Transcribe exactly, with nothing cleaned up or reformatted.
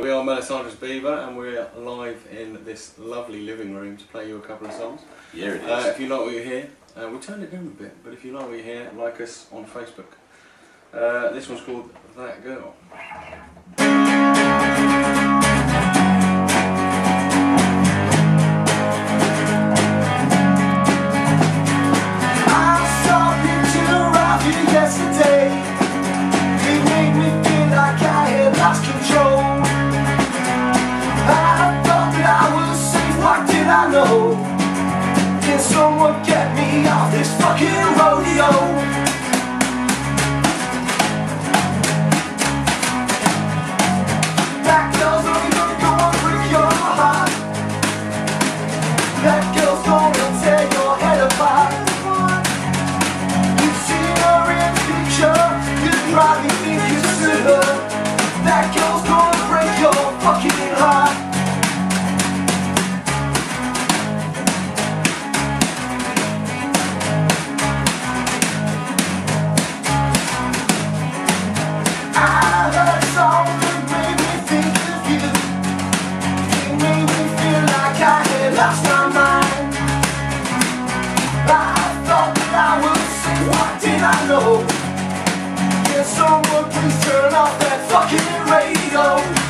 We are Melisandre's Beaver, and we're live in this lovely living room to play you a couple of songs. Yeah, it is. Uh, if you like what you hear, uh, we turned it down a bit, but if you like what you hear, like us on Facebook. Uh, this one's called That Girl. Yesterday, it made me feel like I had lost control. I thought that I was safe, what did I know? Can someone get me off this fucking rodeo? That girl's only gonna go and break your heart. That girl's gonna tear your head apart. Probably think you should have. That girl's gonna break your fucking heart. I heard a song that made me think of you. It made me feel like I had lost my mind. I thought that I was sick, what did I know? Someone please turn off that fucking radio.